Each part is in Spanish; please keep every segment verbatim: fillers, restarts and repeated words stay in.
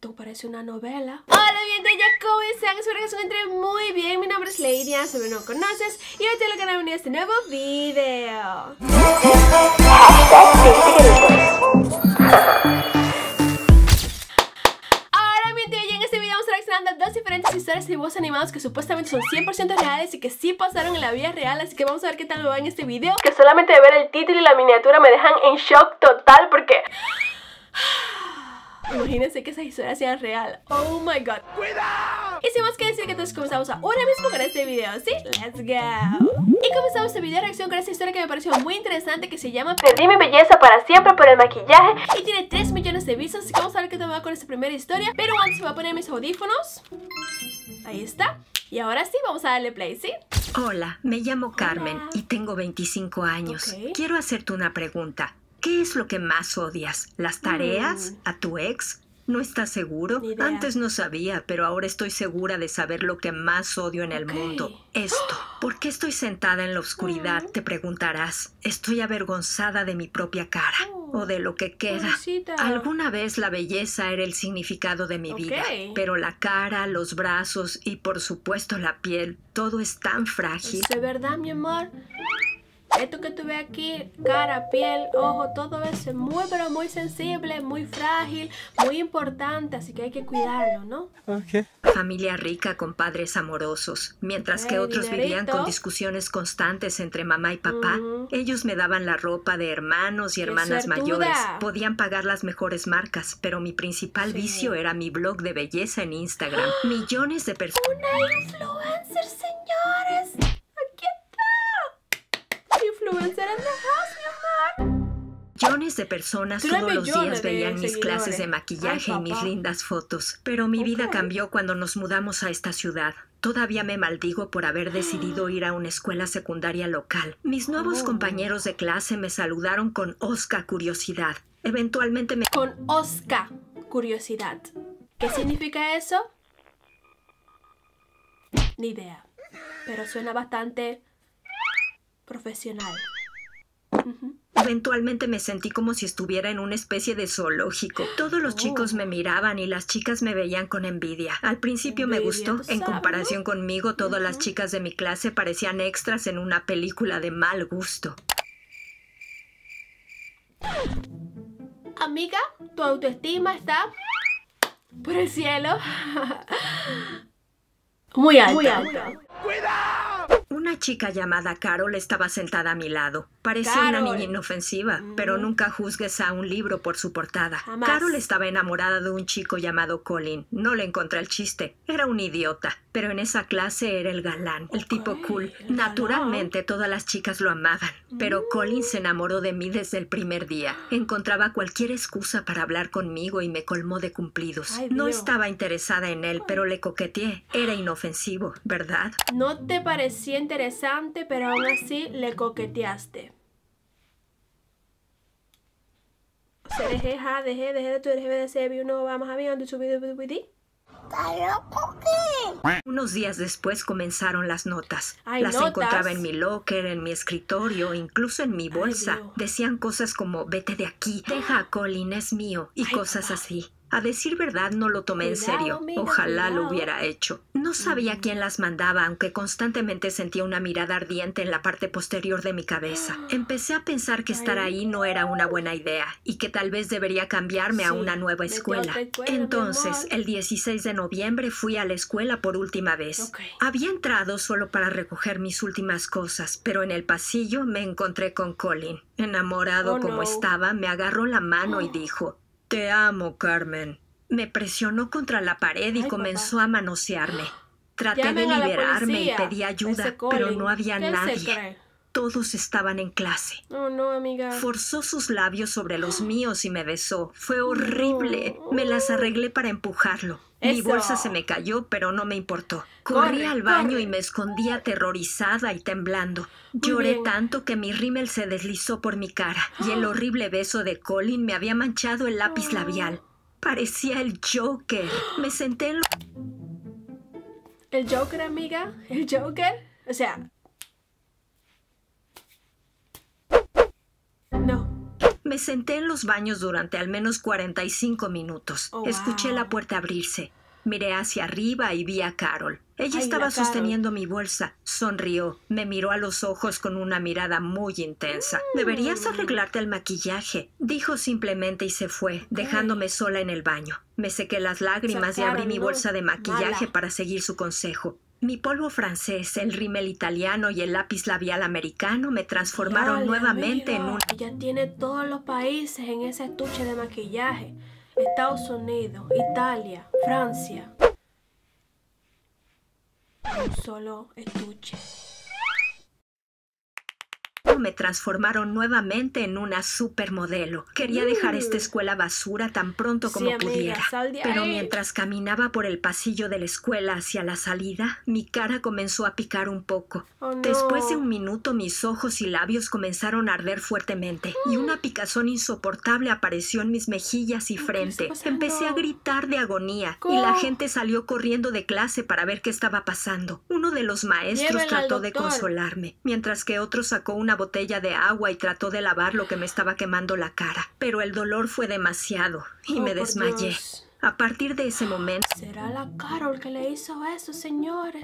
Esto parece una novela. Hola, bien, ya ¿cómo están? Espero que se encuentren muy bien. Mi nombre es Leiria, si no me conoces, y hoy te lo que bienvenido a este nuevo video. Dos diferentes historias de dibujos animados que supuestamente son cien por ciento reales y que sí pasaron en la vida real, así que vamos a ver qué tal me va en este video, que solamente de ver el título y la miniatura me dejan en shock total porque... imagínense que esa historia sea real. Oh my god. ¡Cuidado! Y sin más que decir, que entonces comenzamos ahora mismo con este video, ¿sí? Let's go. Y comenzamos este video de reacción con esta historia que me pareció muy interesante, que se llama Perdí mi belleza para siempre por el maquillaje, y tiene tres millones de vistas, así que vamos a ver qué tal me va con esta primera historia. Pero antes me voy a poner mis audífonos. Ahí está. Y ahora sí, vamos a darle play, ¿sí? Hola, me llamo Carmen. Hola. Y tengo veinticinco años. Okay. Quiero hacerte una pregunta. ¿Qué es lo que más odias? ¿Las tareas? Mm. ¿A tu ex? ¿No estás seguro? Ni idea. Antes no sabía, pero ahora estoy segura de saber lo que más odio en el Okay. mundo. Esto. ¿Por qué estoy sentada en la oscuridad? Mm. Te preguntarás. Estoy avergonzada de mi propia cara. Oh. O de lo que queda. Pobrecita. Alguna vez la belleza era el significado de mi Okay. vida. Pero la cara, los brazos y por supuesto la piel, todo es tan frágil. ¿Es de verdad, mi amor? Esto que tú ves aquí, cara, piel, ojo, todo eso es muy pero muy sensible, muy frágil, muy importante, así que hay que cuidarlo, ¿no? Okay. Familia rica con padres amorosos, mientras que Eh, otros dinerito. vivían con discusiones constantes entre mamá y papá. Ujú. Ellos me daban la ropa de hermanos y ¡Qué hermanas suertuda! mayores. Podían pagar las mejores marcas, pero mi principal Sí. vicio era mi blog de belleza en Instagram. Millones de personas... ¡Una influencer, señores! ¡Aquí está! ¡Influencer en the house, mi amor! Millones de personas Tiene todos los millones días de veían mis seguidores. clases de maquillaje Ay, y mis papá. lindas fotos. Pero mi vida Ok. cambió cuando nos mudamos a esta ciudad. Todavía me maldigo por haber decidido ir a una escuela secundaria local. Mis nuevos Oh. compañeros de clase me saludaron con osca curiosidad. Eventualmente me... Con osca curiosidad. ¿Qué significa eso? Ni idea. Pero suena bastante profesional. Ujú. Eventualmente me sentí como si estuviera en una especie de zoológico. Todos los Oh. chicos me miraban y las chicas me veían con envidia. Al principio me Envidia, gustó. tú En sabes, comparación ¿no? conmigo, todas las Ujú. chicas de mi clase parecían extras en una película de mal gusto. Amiga, tu autoestima está por el cielo. Muy alta. Muy alta. Una chica llamada Carol estaba sentada a mi lado. Parecía Carol. una niña inofensiva, Mm. pero nunca juzgues a un libro por su portada. Jamás. Carol estaba enamorada de un chico llamado Colin. No le encontré el chiste. Era un idiota. Pero en esa clase era el galán, el tipo Ok, cool. el Naturalmente todas las chicas lo amaban. Pero Mm. Colin se enamoró de mí desde el primer día. Encontraba cualquier excusa para hablar conmigo y me colmó de cumplidos. Ay, no Dios. estaba interesada en él, pero le coqueteé. Era inofensivo, ¿verdad? No te parecía interesante, pero aún así le coqueteaste. O sea, dejé, ja, dejé, dejé de tu, dejé de ser, vi uno, vamos a ver, donde subí, de video. Unos días después comenzaron las notas. Ay, las notas. encontraba en mi locker, en mi escritorio, incluso en mi bolsa. Dios. Decían cosas como, vete de aquí, deja a Colin, es mío, y Ay, cosas papá. así. A decir verdad, no lo tomé en Cuidado, serio. amiga, Ojalá lo cuidado. hubiera hecho. No sabía quién las mandaba, aunque constantemente sentía una mirada ardiente en la parte posterior de mi cabeza. Empecé a pensar que estar Ay. ahí no era una buena idea, y que tal vez debería cambiarme a Sí, una nueva vete a escuela. otra escuela, mi Entonces, amor. el dieciséis de noviembre fui a la escuela por última vez. Ok. Había entrado solo para recoger mis últimas cosas, pero en el pasillo me encontré con Colin. Enamorado Oh, como no. estaba, me agarró la mano y dijo, te amo, Carmen. Me presionó contra la pared y Ay, comenzó papá. a manosearme. Traté Llamen de a la liberarme y policía. pedí ayuda, Ese pero Colin. no había ¿Qué él se nadie. cree? Todos estaban en clase. Oh, no, amiga. Forzó sus labios sobre los míos y me besó. Fue horrible. No. Me las arreglé para empujarlo. Mi Eso. bolsa se me cayó, pero no me importó. Corrí Corre, al baño corre. y me escondí aterrorizada y temblando. Muy Lloré bien. tanto que mi rímel se deslizó por mi cara y el horrible beso de Colin me había manchado el lápiz Oh. labial. Parecía el Joker. Me senté en lo... ¿El Joker, amiga? ¿El Joker? O sea... No. Me senté en los baños durante al menos cuarenta y cinco minutos. Oh, Escuché wow. la puerta abrirse. Miré hacia arriba y vi a Carol. Ella Ay, estaba la Carol. sosteniendo mi bolsa. Sonrió. Me miró a los ojos con una mirada muy intensa. Mm. «Deberías arreglarte el maquillaje», dijo simplemente y se fue, dejándome sola en el baño. Me sequé las lágrimas Esa y abrí Carol, mi ¿no? bolsa de maquillaje Mala. para seguir su consejo. Mi polvo francés, el rímel italiano y el lápiz labial americano me transformaron Dale, nuevamente amiga. en un... Ella tiene todos los países en ese estuche de maquillaje. Estados Unidos, Italia, Francia. Un solo estuche. me transformaron nuevamente en una supermodelo. Quería dejar esta escuela basura tan pronto como Sí, amiga, pudiera. sal de Pero ahí. mientras caminaba por el pasillo de la escuela hacia la salida, mi cara comenzó a picar un poco. Oh, no. Después de un minuto, mis ojos y labios comenzaron a arder fuertemente y una picazón insoportable apareció en mis mejillas y ¿Qué frente. está pasando? Empecé a gritar de agonía ¿Cómo? y la gente salió corriendo de clase para ver qué estaba pasando. Uno de los maestros Llévenla al trató de doctor. consolarme, mientras que otro sacó una botella de agua y trató de lavar lo que me estaba quemando la cara. Pero el dolor fue demasiado y Oh, me por desmayé. Dios. A partir de ese momento, ¿Será la Carol que le hizo eso, señores?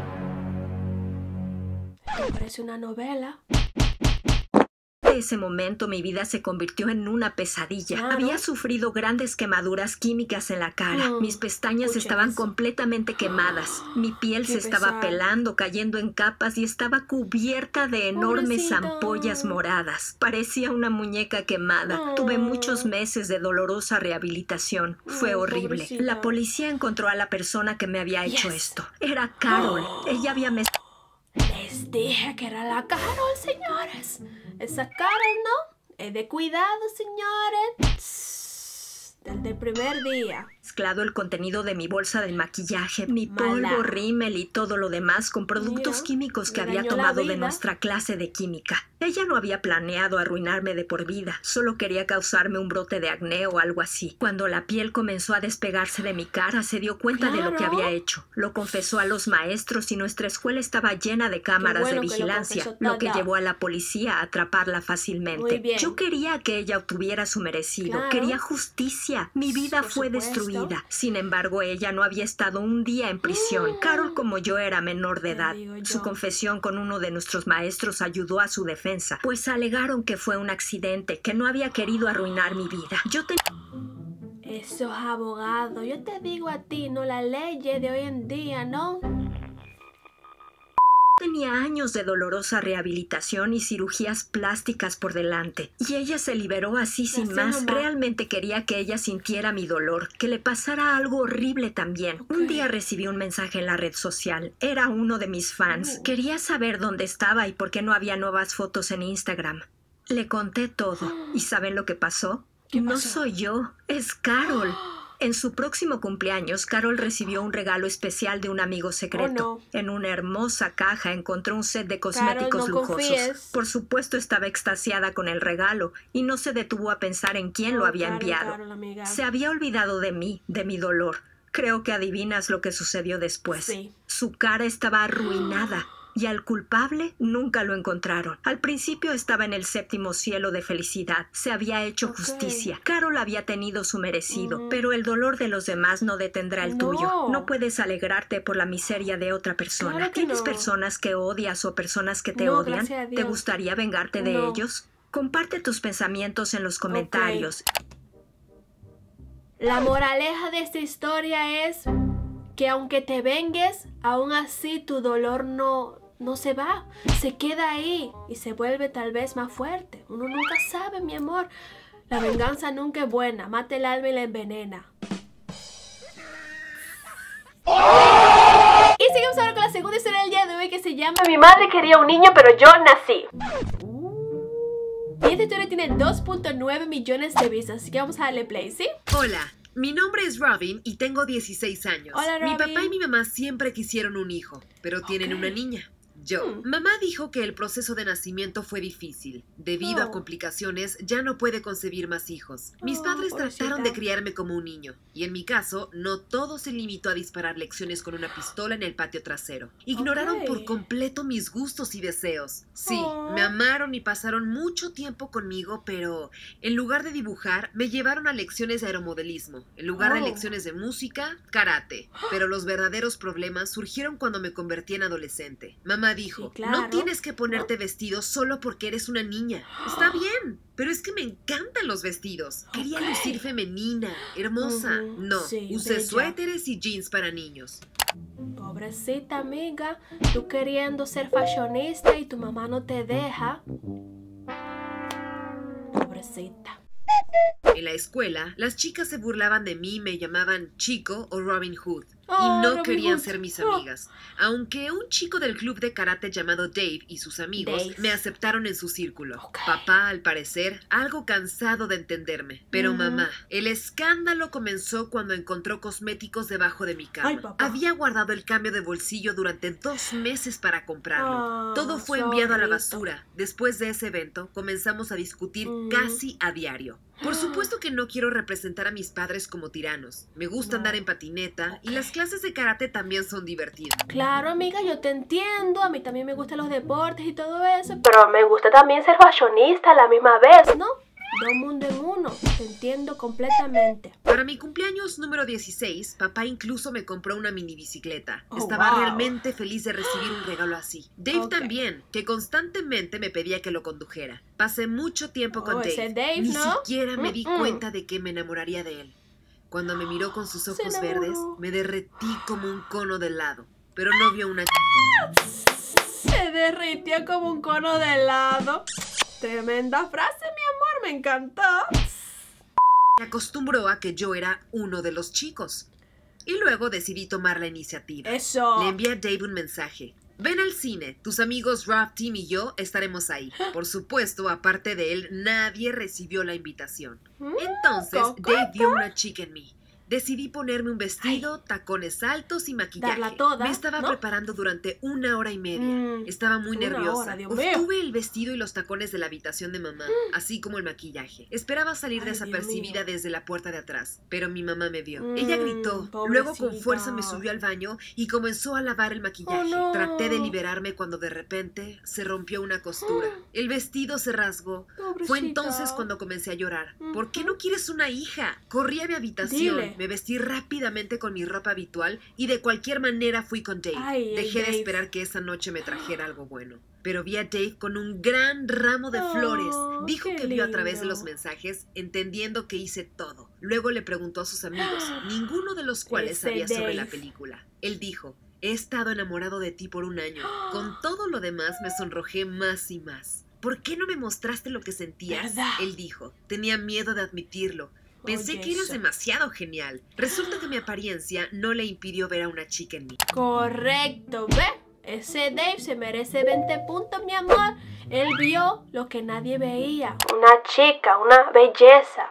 Esto parece una novela. de ese momento mi vida se convirtió en una pesadilla. Claro. Había sufrido grandes quemaduras químicas en la cara. Mm, Mis pestañas escuchen estaban eso. completamente quemadas. Mi piel Qué se estaba pesar. pelando, cayendo en capas y estaba cubierta de enormes Pobrecita. ampollas moradas. Parecía una muñeca quemada. Oh. Tuve muchos meses de dolorosa rehabilitación. Fue Ay, horrible. pobrecita. La policía encontró a la persona que me había hecho Yes. esto. Era Carol. Oh. Ella había mezclado Les dije que era la Carol, señores. Esa Carol, ¿no? Es de cuidado, señores. Tss, Desde el primer día. mezclado el contenido de mi bolsa de maquillaje, mi Mala. polvo, rímel y todo lo demás con productos Mira, químicos que le había dañó la tomado de vida. nuestra clase de química. Ella no había planeado arruinarme de por vida, solo quería causarme un brote de acné o algo así. Cuando la piel comenzó a despegarse de mi cara, se dio cuenta de lo que Claro. había hecho. Lo confesó a los maestros y nuestra escuela estaba llena de cámaras bueno de que lo vigilancia, confesó lo que toda. llevó a la policía a atraparla fácilmente. Muy bien. Yo quería que ella obtuviera su merecido, Claro. quería justicia. Mi vida Por fue supuesto. destruida. Sin embargo, ella no había estado un día en prisión. Carol, como yo, era menor de Te edad. digo yo. Su confesión con uno de nuestros maestros ayudó a su defensa, pues alegaron que fue un accidente, que no había querido arruinar mi vida. Yo tenía Esos abogados, yo te digo a ti, no la ley de hoy en día, ¿no? Tenía años de dolorosa rehabilitación y cirugías plásticas por delante. Y ella se liberó así sin Así más. nomás. Realmente quería que ella sintiera mi dolor, que le pasara algo horrible también. Ok. Un día recibí un mensaje en la red social. Era uno de mis fans. Oh. Quería saber dónde estaba y por qué no había nuevas fotos en Instagram. Le conté todo. ¿Y saben lo que pasó? ¿Qué No pasó? soy yo, es Carol. En su próximo cumpleaños, Carol recibió un regalo especial de un amigo secreto. Oh, no. En una hermosa caja encontró un set de cosméticos Carol, no lujosos. confíes. Por supuesto, estaba extasiada con el regalo y no se detuvo a pensar en quién lo Oh, había Carol, enviado. Carol, amiga. Se había olvidado de mí, de mi dolor. Creo que adivinas lo que sucedió después. Sí. Su cara estaba arruinada. Y al culpable nunca lo encontraron. Al principio estaba en el séptimo cielo de felicidad. Se había hecho Ok. justicia. Carol había tenido su merecido. Mm. Pero el dolor de los demás no detendrá el No. tuyo. No puedes alegrarte por la miseria de otra persona. Claro que ¿Tienes no. personas que odias o personas que te No, odian? gracias a ¿Te Dios. gustaría vengarte de No. ellos? Comparte tus pensamientos en los comentarios. La moraleja de esta historia es que aunque te vengues, aún así tu dolor no, no se va, se queda ahí y se vuelve tal vez más fuerte. Uno nunca sabe, mi amor. La venganza nunca es buena, mata el alma y la envenena. Y seguimos ahora con la segunda historia del día de hoy que se llama Mi madre quería un niño pero yo nací. Y esta historia tiene dos punto nueve millones de vistas, así que vamos a darle play, ¿sí? Hola, mi nombre es Robin y tengo dieciséis años. Hola, Mi Robin. papá y mi mamá siempre quisieron un hijo, pero tienen Ok. una niña. Yo. Hmm. Mamá dijo que el proceso de nacimiento fue difícil. Debido Oh. a complicaciones, ya no puede concebir más hijos. Mis Oh, padres pobrecita. trataron de criarme como un niño. Y en mi caso, no todo se limitó a disparar lecciones con una pistola en el patio trasero. Ignoraron Ok. por completo mis gustos y deseos. Sí, Oh. me amaron y pasaron mucho tiempo conmigo, pero en lugar de dibujar, me llevaron a lecciones de aeromodelismo. En lugar de Oh. lecciones de música, karate. Pero los verdaderos problemas surgieron cuando me convertí en adolescente. Mamá dijo, Sí, claro. no tienes que ponerte vestido solo porque eres una niña. Está bien, pero es que me encantan los vestidos. Quería Ok. lucir femenina, hermosa. Ujú, No, sí, usé bella. suéteres y jeans para niños. Pobrecita amiga, tú queriendo ser fashionista y tu mamá no te deja. Pobrecita. En la escuela, las chicas se burlaban de mí y me llamaban Chico o Robin Hood. Oh, y no Robin querían Hood. ser mis Oh. amigas. Aunque un chico del club de karate llamado Dave y sus amigos Dave. me aceptaron en su círculo. Ok. Papá, al parecer, algo cansado de entenderme. Pero Ujú. mamá, el escándalo comenzó cuando encontró cosméticos debajo de mi cama. Ay, papá. Había guardado el cambio de bolsillo durante dos meses para comprarlo. Ah, Todo fue enviado a la zorrito. basura. Después de ese evento, comenzamos a discutir Mm. casi a diario. Por supuesto que no quiero representar a mis padres como tiranos. Me gusta No. andar en patineta y las clases de karate también son divertidas. Claro, amiga, yo te entiendo. A mí también me gustan los deportes y todo eso. Pero me gusta también ser fashionista a la misma vez, ¿no? Dos mundos en uno. Te entiendo completamente. Para mi cumpleaños número dieciséis, papá incluso me compró una mini bicicleta. Oh, Estaba wow. realmente feliz de recibir un regalo así. Dave Ok. también, que constantemente me pedía que lo condujera. Pasé mucho tiempo con Oh, Dave. ese Dave, Ni ¿no? siquiera me di Mm-mm. cuenta de que me enamoraría de él. Cuando me miró con sus Se ojos enamoró. verdes, me derretí como un cono de helado. Pero no vio una... Se derritió como un cono de helado. Tremenda frase, mi amor, me encantó. Me acostumbró a que yo era uno de los chicos. Y luego decidí tomar la iniciativa. Eso. Le envié a Dave un mensaje. Ven al cine, tus amigos Rob, Tim y yo estaremos ahí. Por supuesto, aparte de él, nadie recibió la invitación. Entonces, Coco. Dave vio una chica en mí. Decidí ponerme un vestido, tacones altos y maquillaje. Darla toda, Me estaba ¿no? preparando durante una hora y media. Mm, Estaba muy una nerviosa. hora, Dios mío. Obtuve el vestido y los tacones de la habitación de mamá, así como el maquillaje. Esperaba salir Ay, Dios desapercibida mío. desde la puerta de atrás, pero mi mamá me vio. Mm, Ella gritó. Luego con pobrecita. fuerza me subió al baño y comenzó a lavar el maquillaje. Oh, no. Traté de liberarme cuando de repente se rompió una costura. El vestido se rasgó. Fue Pobrecita. entonces cuando comencé a llorar. ¿Por qué Ujú. no quieres una hija? Corrí a mi habitación, Dile. me vestí rápidamente con mi ropa habitual y de cualquier manera fui con Dave. Ay, el Dejé de Dave. esperar que esa noche me trajera algo bueno. Pero vi a Dave con un gran ramo de Oh, flores. Dijo qué que vio a través de lindo. los mensajes, entendiendo que hice todo. Luego le preguntó a sus amigos, ninguno de los cuales Ese sabía sobre la Dave. película. Él dijo, he estado enamorado de ti por un año. Con todo lo demás me sonrojé más y más. ¿Por qué no me mostraste lo que sentías? ¿Verdad? Él dijo, tenía miedo de admitirlo. Pensé Oye, que eras eso. demasiado genial. Resulta que mi apariencia no le impidió ver a una chica en mí. Correcto, ¿ve? Ese Dave se merece veinte puntos, mi amor. Él vio lo que nadie veía. Una chica, una belleza.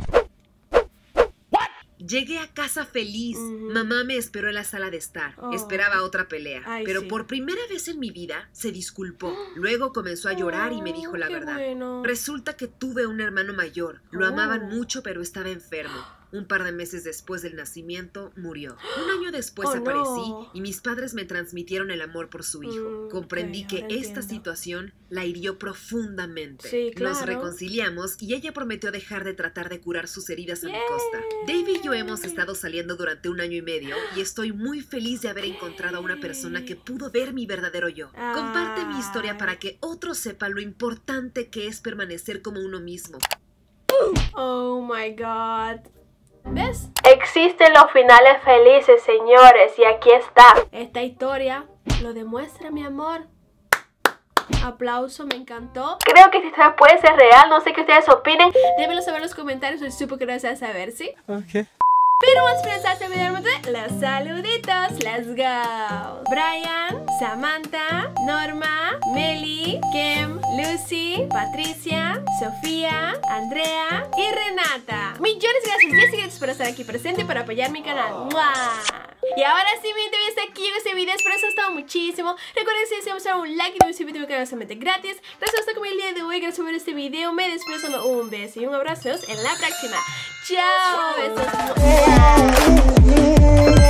Llegué a casa feliz. Ujú. Mamá me esperó en la sala de estar. Oh. Esperaba otra pelea. Ay, pero sí. por primera vez en mi vida se disculpó. Luego comenzó a llorar y me dijo la Oh, qué verdad. bueno. Resulta que tuve un hermano mayor. Lo Oh. amaban mucho, pero estaba enfermo. Un par de meses después del nacimiento, murió. Un año después Oh, aparecí no. y mis padres me transmitieron el amor por su hijo. Mm, Comprendí ok, que ahora esta entiendo. situación la hirió profundamente. Sí, Nos claro. reconciliamos y ella prometió dejar de tratar de curar sus heridas a mi Yay. costa. Dave y yo hemos estado saliendo durante un año y medio y estoy muy feliz de haber encontrado a una persona que pudo ver mi verdadero yo. Comparte mi historia Ay. para que otros sepan lo importante que es permanecer como uno mismo. Oh my God. ¿Ves? Existen los finales felices, señores, y aquí está. Esta historia lo demuestra, mi amor. Aplauso, me encantó. Creo que esta historia puede ser real, no sé qué ustedes opinen. Déjenmelo saber en los comentarios, soy súper curiosa de saber, ¿sí? Ok. Pero vamos a finalizar este video de los saluditos. Let's go. Brian, Samantha, Norma, Meli, Kim, Lucy, Patricia, Sofía, Andrea y Renata. Millones de gracias, Jessica, por estar aquí presente y por apoyar mi canal. ¡Mua! Y ahora sí, mi gente, hasta aquí con este video. Espero que os haya gustado muchísimo. Recuerden que si desean mostrar un like y no se olviden que es totalmente gratis. Gracias por estar conmigo el día de hoy. Gracias por ver este video. Me despido dando un beso y un abrazo. En la próxima. Chao. Besos.